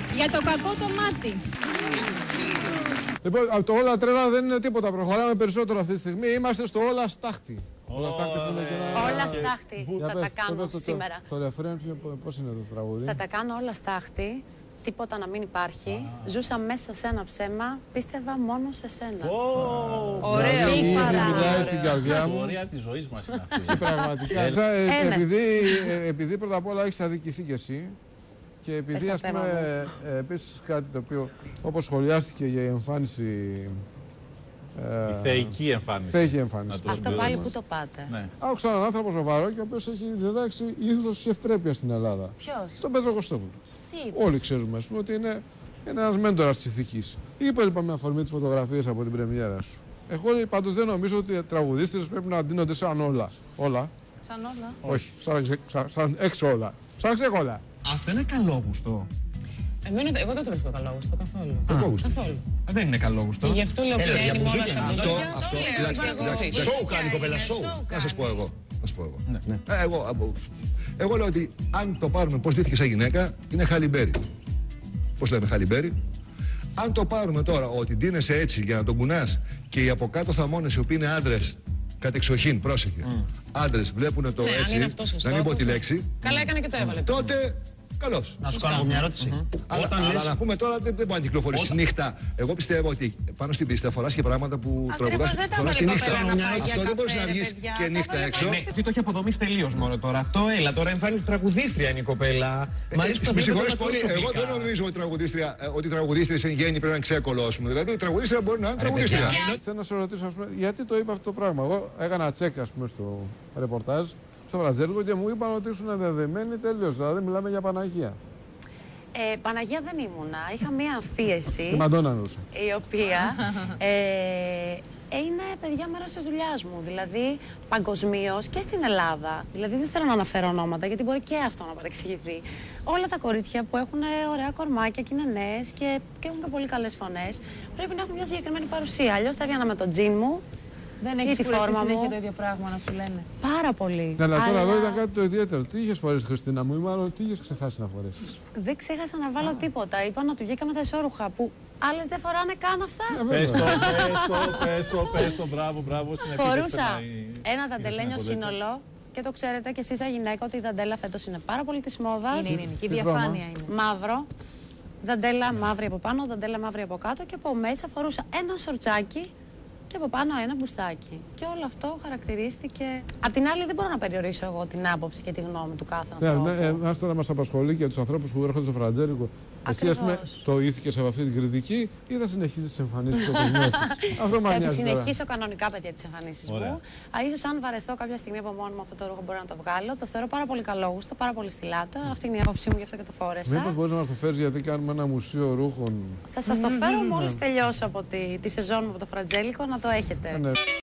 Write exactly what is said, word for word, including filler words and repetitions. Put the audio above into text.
Για το κακό το μάτι. Λοιπόν, το όλα τρέλα δεν είναι τίποτα. Προχωράμε περισσότερο αυτή τη στιγμή. Είμαστε στο όλα στάχτη. Όλα στάχτη που είναι και ένα... Όλα στάχτη. Θα τα κάνω σήμερα. Το ρεφρέν, πώς είναι το τραγούδι? Θα τα κάνω όλα στάχτη. Τίποτα να μην υπάρχει. Ζούσα μέσα σε ένα ψέμα. Πίστευα μόνο σε σένα. Ωραίο. Ήδη μιλάει στην καρδιά μου. Η ιστορία της ζωής μας είναι αυτή. Πραγματικά. Επειδή πρώτα απ' όλα έχεις αδικηθεί κι εσύ. Και επειδή, ας πούμε, ε, επίσης κάτι το οποίο, όπως σχολιάστηκε για η εμφάνιση... Ε, η θεϊκή εμφάνιση. Θεϊκή εμφάνιση. Αυτό πάλι που το πάτε. Ναι. Άκουσα έναν άνθρωπο σοβαρό και ο οποίος έχει διδάξει ήθος και ευπρέπεια στην Ελλάδα. Ποιος? Τον Πέτρο Κωστόπουλο. Τι? Όλοι ξέρουμε, ας πούμε, ότι είναι, είναι ένας μέντορας της ηθικής. Είπε λοιπόν με αφορμή τις φωτογραφίες από την πρεμιέρα σου. Εγώ πάντως δεν νομίζω ότι οι τραγουδίστρες πρέπει να αντίνονται σαν όλα. Όλα. Σαν όλα. Όχι, σαν, σαν, σαν έξω όλα. Σαν ξέχολα. Αυτό είναι καλόγουστο. Εμένα, εγώ δεν το βρίσκω καλόγουστο καθόλου. Καλόγουστο. Καθόλου. Δεν είναι καλόγουστο. Γι' αυτό λέω Έλα, πια για είναι μόνο μουσική. σαν Αυτό, αυτό. αυτό, εντάξει, σοου κάνει η κοπέλα, σοου. Να σας πω εγώ. Να σας πω εγώ. Ναι. Ναι. Ε, εγώ, από- εγώ λέω ότι αν το πάρουμε πώς ντύθηκε σαν γυναίκα, είναι χαλιμπέρι. Πώς λέμε χαλιμπέρι. Αν το πάρουμε τώρα ότι ντύνεσαι έτσι για να τον κουνάς και οι από κάτω θαμώνες οι οποίοι είναι άντρες, κατεξοχήν, πρόσεχε. Mm. Άντρες βλέπουν το Ναι, αν έτσι, είναι αυτός ο να μην πω τη στόχος, λέξη, Καλά έκανε και το έβαλε. τότε καλώς. Να σου κάνω εγώ μια ερώτηση. Αλλά, Όταν αλλά λες... να πούμε τώρα δεν, δεν μπορεί να κυκλοφορήσει Όταν- νύχτα. Εγώ πιστεύω ότι πάνω στην πίστα φοράς και πράγματα που Ακριβώς, τραγουδάς δεν τα φοράς τη έβαλε η νύχτα. κοπέλα να πάει για Αυτό δεν μπορείς καφέ, να ρε βγεις παιδιά. και Τα νύχτα έβαλε έξω. πάλι. Ε, Τι το έχει αποδομήσει τελείως μόνο τώρα. Αυτό έλα τώρα εμφάνιση τραγουδίστρια είναι η κοπέλα. Μ' αρέσει που το Με βλέπετε συγχωρείς όλα πολύ, εγώ προσωπικά. δεν νομίζω ότι τραγουδίστρια, ε, ότι οι τραγουδίστριες εν γέννη πρέπει να είναι ξέκολο, ας πούμε. Δηλαδή η τραγουδίστρια μπορεί να είναι τραγουδίστρια. Θέλω να σε ρωτήσω, ας πούμε, γιατί το είπε αυτό το πράγμα. Εγώ έκανα τσέκ, ας πούμε, στο ρεπορτάζ, στο Βραζέλικο και μου είπαν ότι ήσουν δεδεμένοι τελείως. Δηλαδή, μιλάμε για Παναγία. Ε, Παναγία δεν ήμουνα. Είχα μία αμφίεση. Τη Μαντόνα εννοούσα. Η οποία ε, είναι, παιδιά, μέρος της δουλειάς μου. Δηλαδή, παγκοσμίως και στην Ελλάδα. Δηλαδή, δεν θέλω να αναφέρω ονόματα, γιατί μπορεί και αυτό να παρεξηγηθεί. Όλα τα κορίτσια που έχουν ωραία κορμάκια και είναι νέες και, και έχουν και πολύ καλές φωνές, πρέπει να έχουν μια συγκεκριμένη παρουσία. Αλλιώς θα έβγαινα με το τζιν μου. Δεν Ή έχεις τη κουραστεί φόρμα συνέχεια μου. το ίδιο πράγμα να σου λένε. Πάρα πολύ. Ναι, αλλά τώρα Αλλά εδώ ήταν κάτι το ιδιαίτερο. Τι είχες φορέσει, Χριστίνα μου, ή μάλλον τι είχες ξεχάσει να φορέσεις? δεν ξέχασα να βάλω τίποτα. Είπα να του βγήκαμε τα ισόρουχα που άλλες δεν φοράνε καν αυτά. Πες το, πες το, πες το, πες το, μπράβο, μπράβο στην επίθεση. Φορούσα περνάει- ένα η δαντελένιο Χριστίνα Κοντέτσα. σύνολο και το ξέρετε και εσείς σαν γυναίκα ότι η δαντέλα φέτος είναι πάρα πολύ της μόδας. Είναι, είναι, είναι. Και η Τι διαφάνεια είναι. Μαύρο. Δαντέλα μαύρη από πάνω, δαντέλα μαύρη από κάτω και από μέσα φορούσα ένα σορτσάκι και από πάνω ένα μπουστάκι. Και όλο αυτό χαρακτηρίστηκε. Απ' την άλλη, δεν μπορώ να περιορίσω εγώ την άποψη και τη γνώμη του κάθε Ναι, ανθρώπου. ναι, ε, ας τώρα μας απασχολεί και τους ανθρώπους που έρχονται στο Φραντζέλικο. Εσύ, ας πούμε, Ακριβώς. το ήθηκες από αυτή την κριτική ή θα συνεχίσεις τις εμφανίσεις όπως νιώθεις? Αυτό με Θα τη νοιάζει τώρα. συνεχίσω κανονικά, παιδιά, τις εμφανίσεις Ωραία. μου. Α, ίσως αν βαρεθώ κάποια στιγμή από μόνο μου αυτό το ρούχο μπορώ να το βγάλω. Το θεωρώ πάρα πολύ καλόγουστο, πάρα πολύ στυλάτο. Αυτή είναι η άποψή μου, γι' αυτό και το φόρεσα. Μήπως μπορείς να μας το φέρεις, γιατί κάνουμε ένα μουσείο ρούχων? Θα σας το φέρω μόλις τελειώσω από τη, τη σεζόν μου από το Φραντζέλικο να το έχετε. Ναι.